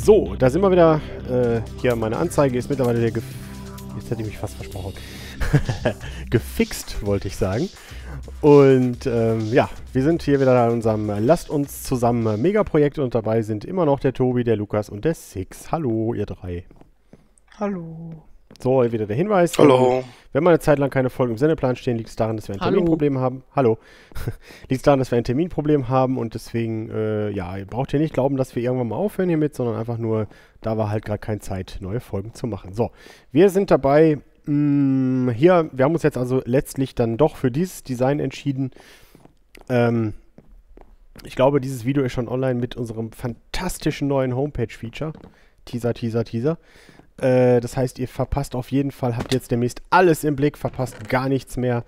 So, da sind wir wieder. Hier, meine Anzeige ist mittlerweile jetzt hätte ich mich fast versprochen. Gefixt, wollte ich sagen. Und ja, wir sind hier wieder an unserem Lasst uns zusammen Megaprojekt und dabei sind immer noch der Tobi, der Lukas und der Six. Hallo, ihr drei. Hallo. So, wieder der Hinweis. Hallo. Wenn wir eine Zeit lang keine Folgen im Sendeplan stehen, liegt es daran, dass wir ein Terminproblem haben. Hallo. Liegt es daran, dass wir ein Terminproblem haben und deswegen, ja, ihr braucht hier nicht glauben, dass wir irgendwann mal aufhören hiermit, sondern einfach nur, da war halt gerade keine Zeit, neue Folgen zu machen. So, wir sind dabei, hier, wir haben uns jetzt also letztlich dann doch für dieses Design entschieden. Ich glaube, dieses Video ist schon online mit unserem fantastischen neuen Homepage-Feature. Teaser. Das heißt, ihr verpasst auf jeden Fall, habt jetzt demnächst alles im Blick, verpasst gar nichts mehr.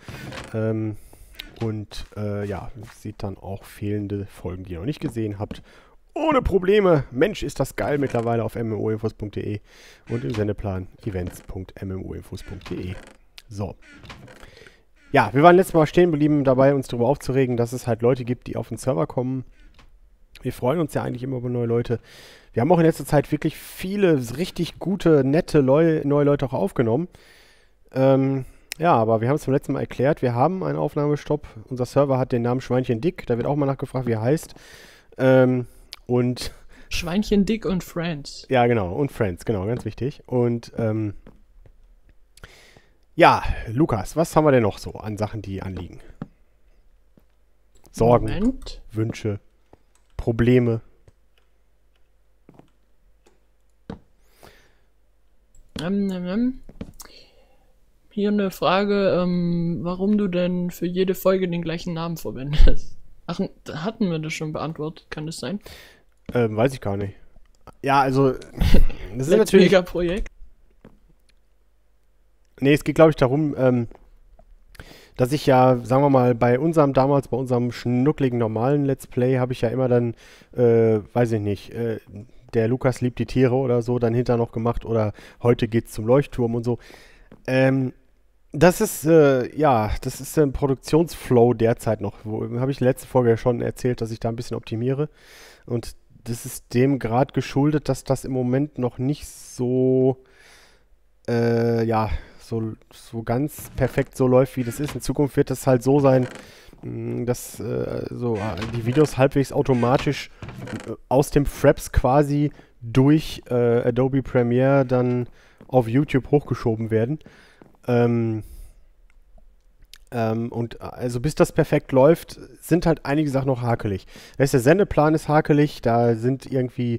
Ja, seht dann auch fehlende Folgen, die ihr noch nicht gesehen habt. Ohne Probleme. Mensch, ist das geil mittlerweile auf mmoinfos.de und im Sendeplan events.mmoinfos.de. So. Ja, wir waren letztes Mal stehen geblieben dabei, uns darüber aufzuregen, dass es halt Leute gibt, die auf den Server kommen. Wir freuen uns ja eigentlich immer über neue Leute. Wir haben auch in letzter Zeit wirklich viele richtig gute, nette neue Leute auch aufgenommen. Ja, aber wir haben es beim letzten Mal erklärt, wir haben einen Aufnahmestopp. Unser Server hat den Namen Schweinchen Dick, da wird auch mal nachgefragt, wie er heißt. Und Schweinchen Dick und Friends. Ja, genau, und Friends, genau, ganz wichtig. Und ja, Lukas, was haben wir denn noch so an Sachen, die anliegen? Sorgen, Moment. Wünsche, Probleme. Hier eine Frage, warum du denn für jede Folge den gleichen Namen verwendest. Ach, hatten wir das schon beantwortet, kann das sein? Weiß ich gar nicht. Ja, also, das ist natürlich... Megaprojekt. Nee, es geht, glaube ich, darum, dass ich ja, sagen wir mal, bei unserem schnuckligen normalen Let's Play habe ich ja immer dann, weiß ich nicht, der Lukas liebt die Tiere oder so, dann hinter noch gemacht oder heute geht's zum Leuchtturm und so. Das ist, ja, das ist ein Produktionsflow derzeit noch. Habe ich letzte Folge ja schon erzählt, dass ich da ein bisschen optimiere. Und das ist dem Grad geschuldet, dass das im Moment noch nicht so, ja, so ganz perfekt so läuft, wie das ist. In Zukunft wird das halt so sein, dass die Videos halbwegs automatisch aus dem Fraps quasi durch Adobe Premiere dann auf YouTube hochgeschoben werden. Und also bis das perfekt läuft, sind halt einige Sachen noch hakelig. Der Sendeplan ist hakelig, da sind irgendwie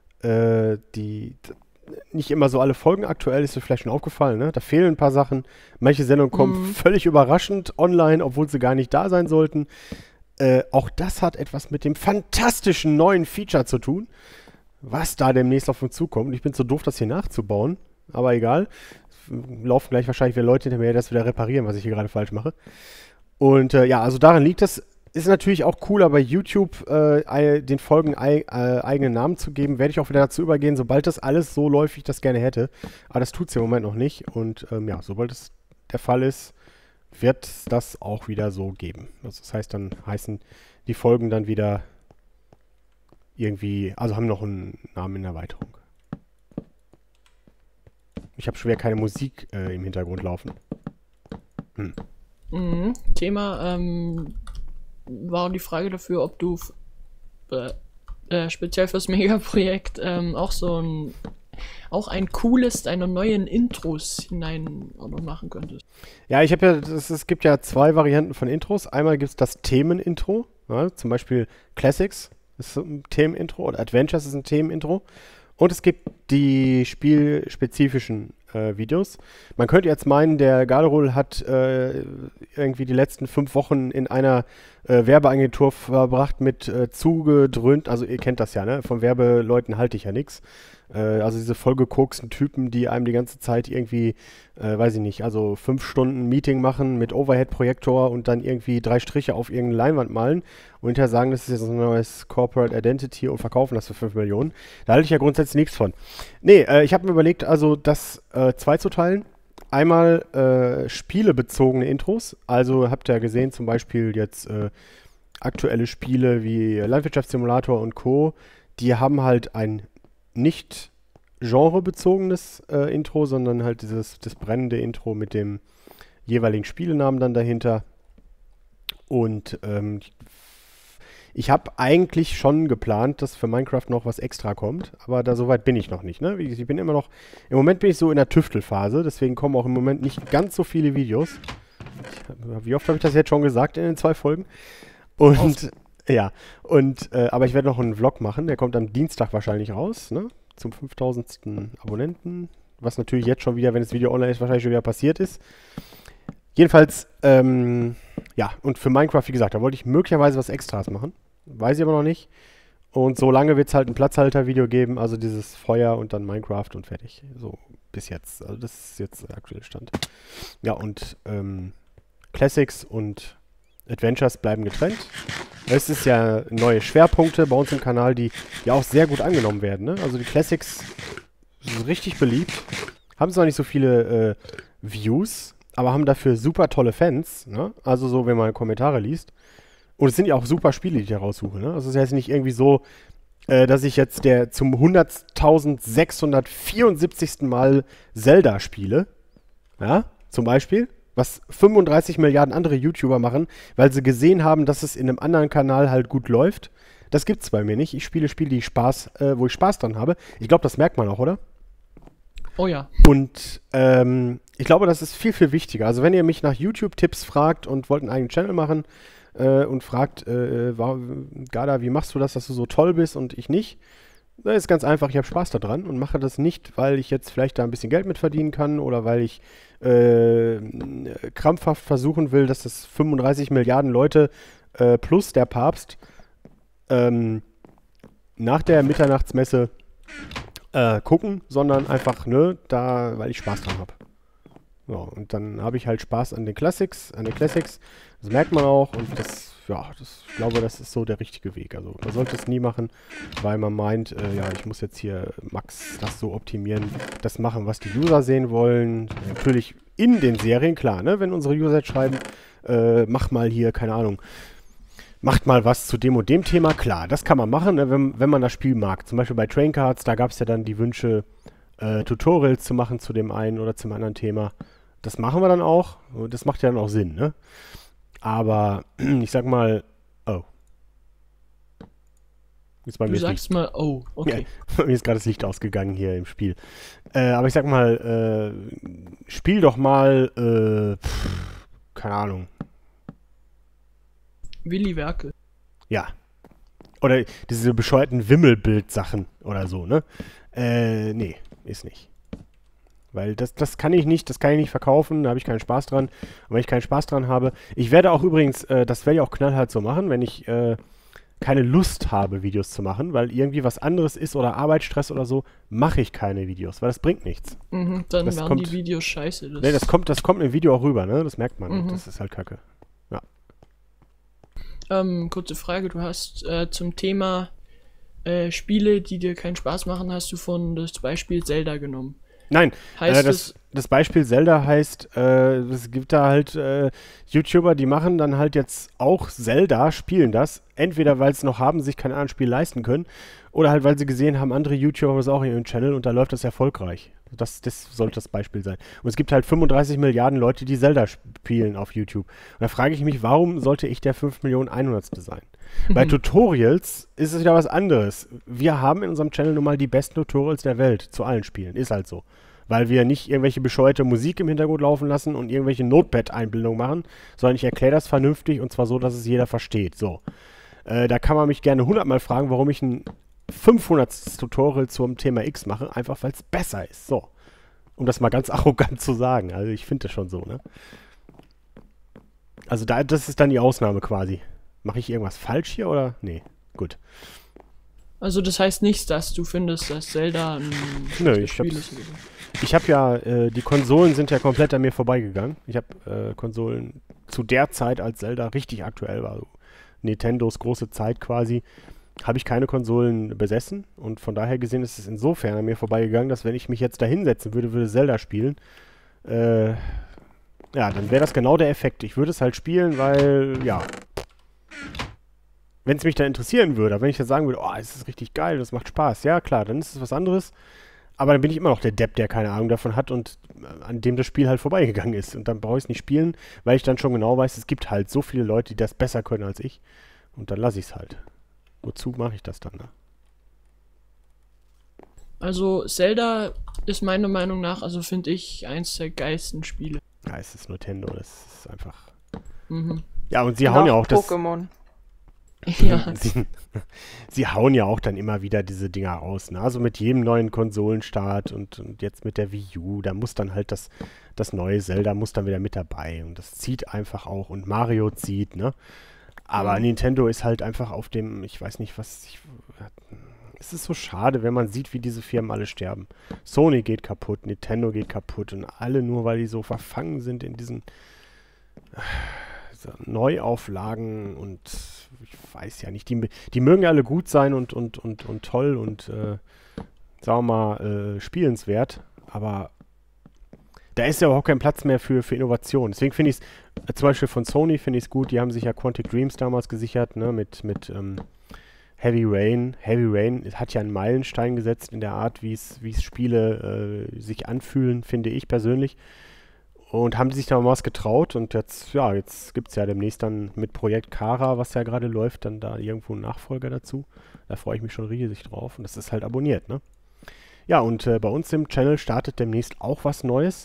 nicht immer so alle Folgen aktuell, ist dir vielleicht schon aufgefallen, ne? Da fehlen ein paar Sachen. Manche Sendungen kommen völlig überraschend online, obwohl sie gar nicht da sein sollten. Auch das hat etwas mit dem fantastischen neuen Feature zu tun, was da demnächst auf uns zukommt. Ich bin so doof, das hier nachzubauen, aber egal. Laufen gleich wahrscheinlich wieder Leute hinter mir, das wieder reparieren, was ich hier gerade falsch mache. Und ja, also daran liegt das. Ist natürlich auch cooler, bei YouTube den Folgen eigenen Namen zu geben. Werde ich auch wieder dazu übergehen, sobald das alles so läuft, wie ich das gerne hätte. Aber das tut es im Moment noch nicht. Und ja, sobald es der Fall ist, wird es das auch wieder so geben. Also das heißt, dann heißen die Folgen dann wieder irgendwie, also haben noch einen Namen in der Erweiterung. Ich habe schon wieder keine Musik im Hintergrund laufen. Thema war die Frage dafür, ob du speziell fürs Megaprojekt auch ein cooles deiner neuen Intros hinein oder machen könntest. Ja, ich habe ja, es gibt ja zwei Varianten von Intros. Einmal gibt es das Themenintro, ja, zum Beispiel Classics ist ein Themenintro oder Adventures ist ein Themenintro. Und es gibt die spielspezifischen Videos. Man könnte jetzt meinen, der Garderol hat irgendwie die letzten 5 Wochen in einer Werbeagentur verbracht mit zugedröhnt, also ihr kennt das ja, ne? Von Werbeleuten halte ich ja nichts. Also diese vollgekoksten Typen, die einem die ganze Zeit irgendwie, weiß ich nicht, also 5 Stunden Meeting machen mit Overhead-Projektor und dann irgendwie 3 Striche auf irgendeine Leinwand malen und hinterher sagen, das ist jetzt ein neues Corporate Identity und verkaufen das für 5 Millionen. Da halte ich ja grundsätzlich nichts von. Nee, ich habe mir überlegt, also das zweizuteilen. Einmal spielebezogene Intros, also habt ihr ja gesehen, zum Beispiel jetzt aktuelle Spiele wie Landwirtschaftssimulator und Co., die haben halt ein nicht genrebezogenes Intro, sondern halt das brennende Intro mit dem jeweiligen Spielenamen dann dahinter. Und ich habe eigentlich schon geplant, dass für Minecraft noch was extra kommt, aber da soweit bin ich noch nicht. Ne? Ich bin immer noch, im Moment bin ich so in der Tüftelphase, deswegen kommen auch im Moment nicht ganz so viele Videos. Wie oft habe ich das jetzt schon gesagt in den 2 Folgen? Und ja, aber ich werde noch einen Vlog machen, der kommt am Dienstag wahrscheinlich raus, ne? Zum 5000. Abonnenten, was natürlich jetzt schon wieder, wenn das Video online ist, wahrscheinlich schon wieder passiert ist. Jedenfalls, ja, und für Minecraft, wie gesagt, da wollte ich möglicherweise was Extras machen. Weiß ich aber noch nicht. Und so lange wird es halt ein Platzhalter-Video geben, also dieses Feuer und dann Minecraft und fertig. So bis jetzt. Also das ist jetzt der aktuelle Stand. Ja, und Classics und Adventures bleiben getrennt. Es ist ja neue Schwerpunkte bei uns im Kanal, die ja auch sehr gut angenommen werden. Ne? Also die Classics sind richtig beliebt. Haben zwar nicht so viele Views, aber haben dafür super tolle Fans. Ne? Also so, wenn man Kommentare liest. Und es sind ja auch super Spiele, die ich da raussuche. Ne? Also es ist jetzt nicht irgendwie so, dass ich jetzt zum 100.674. Mal Zelda spiele. Ja, zum Beispiel. Was 35 Milliarden andere YouTuber machen, weil sie gesehen haben, dass es in einem anderen Kanal halt gut läuft. Das gibt's bei mir nicht. Ich spiele Spiele, die wo ich Spaß dran habe. Ich glaube, das merkt man auch, oder? Oh ja. Und ich glaube, das ist viel, viel wichtiger. Also wenn ihr mich nach YouTube-Tipps fragt und wollt einen eigenen Channel machen und fragt, Gada, wie machst du das, dass du so toll bist und ich nicht? Das ist ganz einfach, ich habe Spaß daran und mache das nicht, weil ich jetzt vielleicht da ein bisschen Geld mit verdienen kann oder weil ich krampfhaft versuchen will, dass das 35 Milliarden Leute plus der Papst nach der Mitternachtsmesse gucken, sondern einfach, ne, weil ich Spaß dran habe. So, und dann habe ich halt Spaß an den Classics. Das merkt man auch und ich glaube, das ist so der richtige Weg. Also man sollte es nie machen, weil man meint, ja, ich muss jetzt hier Max das so optimieren, das machen, was die User sehen wollen. Natürlich in den Serien, klar, ne, wenn unsere User jetzt schreiben, mach mal hier, keine Ahnung, macht mal was zu dem und dem Thema, klar, das kann man machen, ne, wenn man das Spiel mag. Zum Beispiel bei Train Cards, da gab es ja dann die Wünsche, Tutorials zu machen zu dem einen oder zum anderen Thema. Das machen wir dann auch. Das macht ja dann auch Sinn, ne? Aber ich sag mal, oh. Du sagst mal, oh, okay. Ja, mir ist gerade das Licht ausgegangen hier im Spiel. Aber ich sag mal, spiel doch mal, keine Ahnung. Willi Werke. Ja. Oder diese bescheuerten Wimmelbild-Sachen oder so, ne? Nee, ist nicht. Weil das kann ich nicht verkaufen, da habe ich keinen Spaß dran. Und wenn ich keinen Spaß dran habe, ich werde auch übrigens, das werde ich auch knallhart so machen, wenn ich keine Lust habe, Videos zu machen, weil irgendwie was anderes ist oder Arbeitsstress oder so, mache ich keine Videos, weil das bringt nichts. Mhm, dann waren die Videos scheiße. Nee, das kommt im Video auch rüber, ne? Das merkt man. Das ist halt kacke. Ja. Kurze Frage, du hast zum Thema Spiele, die dir keinen Spaß machen, hast du von das Beispiel Zelda genommen. Nein, das Beispiel Zelda heißt, es gibt da halt YouTuber, die machen dann halt jetzt auch Zelda, spielen das, entweder weil sie noch haben, sich kein anderes Spiel leisten können, oder halt weil sie gesehen haben, andere YouTuber haben das auch in ihrem Channel und da läuft das erfolgreich. Das sollte das Beispiel sein. Und es gibt halt 35 Milliarden Leute, die Zelda spielen auf YouTube. Und da frage ich mich, warum sollte ich der 5.000.000 sein? Bei Tutorials ist es wieder was anderes. Wir haben in unserem Channel nun mal die besten Tutorials der Welt zu allen Spielen. Ist halt so. Weil wir nicht irgendwelche bescheuerte Musik im Hintergrund laufen lassen und irgendwelche Notepad-Einblendungen machen, sondern ich erkläre das vernünftig und zwar so, dass es jeder versteht. So. Da kann man mich gerne 100-mal fragen, warum ich ein 500. Tutorial zum Thema X mache, einfach weil es besser ist. So. Um das mal ganz arrogant zu sagen. Also ich finde das schon so, ne? Also das ist dann die Ausnahme quasi. Mache ich irgendwas falsch hier oder? Nee, gut. Also das heißt nicht, dass du findest, dass Zelda ein Spiel ist. Ich habe ja, die Konsolen sind ja komplett an mir vorbeigegangen. Ich habe Konsolen zu der Zeit, als Zelda richtig aktuell war, also Nintendos große Zeit quasi, habe ich keine Konsolen besessen und von daher gesehen ist es insofern an mir vorbeigegangen, dass wenn ich mich jetzt da hinsetzen würde Zelda spielen, ja, dann wäre das genau der Effekt. Ich würde es halt spielen, weil, ja, wenn es mich da interessieren würde, wenn ich dann sagen würde, oh, es ist richtig geil, das macht Spaß, ja klar, dann ist es was anderes. Aber dann bin ich immer noch der Depp, der keine Ahnung davon hat und an dem das Spiel halt vorbeigegangen ist. Und dann brauche ich es nicht spielen, weil ich dann schon genau weiß, es gibt halt so viele Leute, die das besser können als ich. Und dann lasse ich es halt. Wozu mache ich das dann? Ne? Also Zelda ist meiner Meinung nach, also finde ich, eins der geilsten Spiele. Ja, es ist Nintendo, das ist einfach... Mhm. Ja, und sie hauen ja auch das... Pokémon. Ja, Sie hauen ja auch dann immer wieder diese Dinger raus. Ne? Also mit jedem neuen Konsolenstart und jetzt mit der Wii U, da muss dann halt das neue Zelda muss dann wieder mit dabei. Und das zieht einfach auch. Und Mario zieht, ne? Aber Nintendo ist halt einfach auf dem, ich weiß nicht, es ist so schade, wenn man sieht, wie diese Firmen alle sterben. Sony geht kaputt, Nintendo geht kaputt und alle nur, weil die so verfangen sind in diesen Neuauflagen und ich weiß ja nicht, die mögen ja alle gut sein und toll und sagen wir mal spielenswert, aber da ist ja überhaupt kein Platz mehr für Innovation. Deswegen finde ich es, zum Beispiel von Sony finde ich es gut, die haben sich ja Quantic Dreams damals gesichert, ne, mit Heavy Rain. Heavy Rain hat ja einen Meilenstein gesetzt in der Art, wie es Spiele sich anfühlen, finde ich persönlich. Und haben die sich da mal was getraut und jetzt gibt es ja demnächst dann mit Projekt Kara, was ja gerade läuft, dann da irgendwo einen Nachfolger dazu. Da freue ich mich schon riesig drauf und das ist halt abonniert, ne? Ja, und bei uns im Channel startet demnächst auch was Neues.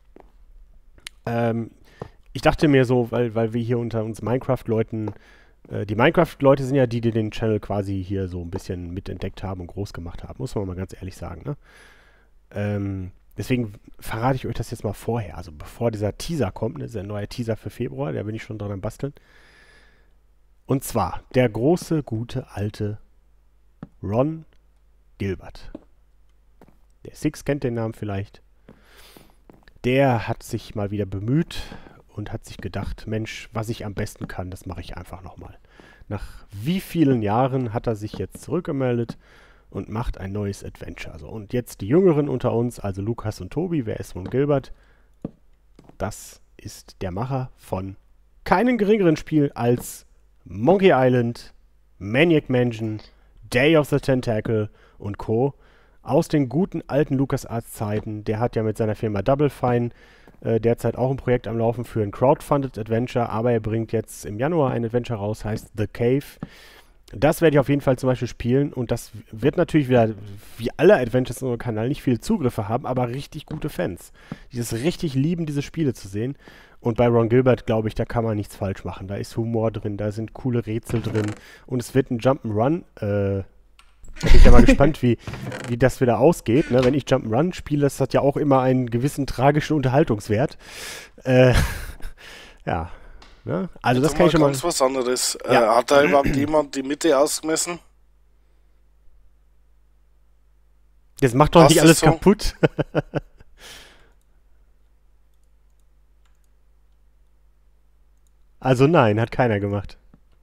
Ich dachte mir so, weil wir hier unter uns Minecraft-Leuten, die Minecraft-Leute sind ja die den Channel quasi hier so ein bisschen mitentdeckt haben und groß gemacht haben, muss man mal ganz ehrlich sagen, ne? Deswegen verrate ich euch das jetzt mal vorher, also bevor dieser Teaser kommt, ne, dieser neue Teaser für Februar, da bin ich schon dran am Basteln. Und zwar der große, gute, alte Ron Gilbert. Der Six kennt den Namen vielleicht. Der hat sich mal wieder bemüht und hat sich gedacht, Mensch, was ich am besten kann, das mache ich einfach nochmal. Nach wie vielen Jahren hat er sich jetzt zurückgemeldet und macht ein neues Adventure. So, und jetzt die Jüngeren unter uns, also Lukas und Tobi, wer ist Ron Gilbert? Das ist der Macher von keinem geringeren Spiel als Monkey Island, Maniac Mansion, Day of the Tentacle und Co. Aus den guten alten LucasArts-Zeiten. Der hat ja mit seiner Firma Double Fine derzeit auch ein Projekt am Laufen für ein Crowdfunded Adventure, aber er bringt jetzt im Januar ein Adventure raus, heißt The Cave. Das werde ich auf jeden Fall zum Beispiel spielen und das wird natürlich wieder, wie alle Adventures in unserem Kanal, nicht viele Zugriffe haben, aber richtig gute Fans, die es richtig lieben, diese Spiele zu sehen. Und bei Ron Gilbert, glaube ich, da kann man nichts falsch machen. Da ist Humor drin, da sind coole Rätsel drin und es wird ein Jump'n'Run. Da bin ich ja mal gespannt, wie das wieder ausgeht. Ne? Wenn ich Jump'n'Run spiele, das hat ja auch immer einen gewissen tragischen Unterhaltungswert. Ja. Ne? Also das kann ich schon mal... Ganz was anderes. Ja. Hat da überhaupt jemand die Mitte ausgemessen? Das macht doch Passt nicht das alles so? kaputt. Also nein, hat keiner gemacht.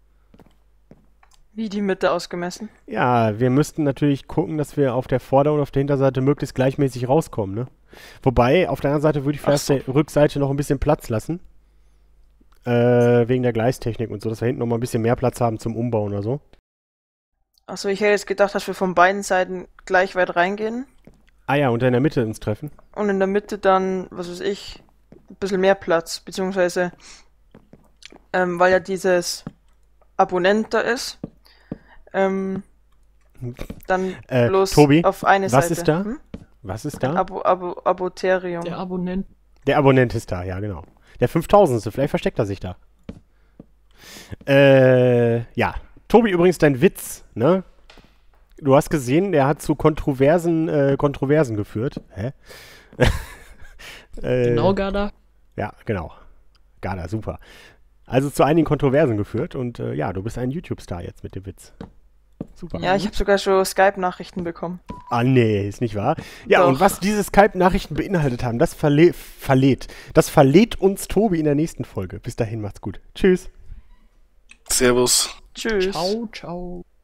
Wie die Mitte ausgemessen? Ja, wir müssten natürlich gucken, dass wir auf der Vorder- und auf der Hinterseite möglichst gleichmäßig rauskommen, ne? Wobei, auf der anderen Seite würde ich vielleicht Ach so. der Rückseite noch ein bisschen Platz lassen. Wegen der Gleistechnik und so, dass wir hinten noch mal ein bisschen mehr Platz haben zum Umbauen oder so. Achso, ich hätte jetzt gedacht, dass wir von beiden Seiten gleich weit reingehen Ah ja, und in der Mitte uns treffen. und in der Mitte dann, was weiß ich, ein bisschen mehr Platz, beziehungsweise, weil ja dieses Abonnent da ist, dann bloß Tobi, auf eine was Seite. ist da? Hm? Was ist da? Aboterium. der Abonnent. Der Abonnent ist da, ja genau. Der 5000. Vielleicht versteckt er sich da. Ja. Tobi, übrigens dein Witz, ne? Du hast gesehen, der hat zu Kontroversen geführt. Hä? Genau, Garda. Ja, genau. Garda, super. Also zu einigen Kontroversen geführt und ja, du bist ein YouTube-Star jetzt mit dem Witz. Super. Ja, ich habe sogar schon Skype-Nachrichten bekommen. Ah, nee, ist nicht wahr. Ja, Doch. und was diese Skype-Nachrichten beinhaltet haben, das verlädt uns Tobi in der nächsten Folge. Bis dahin, macht's gut. Tschüss. Servus. Tschüss. Ciao, ciao.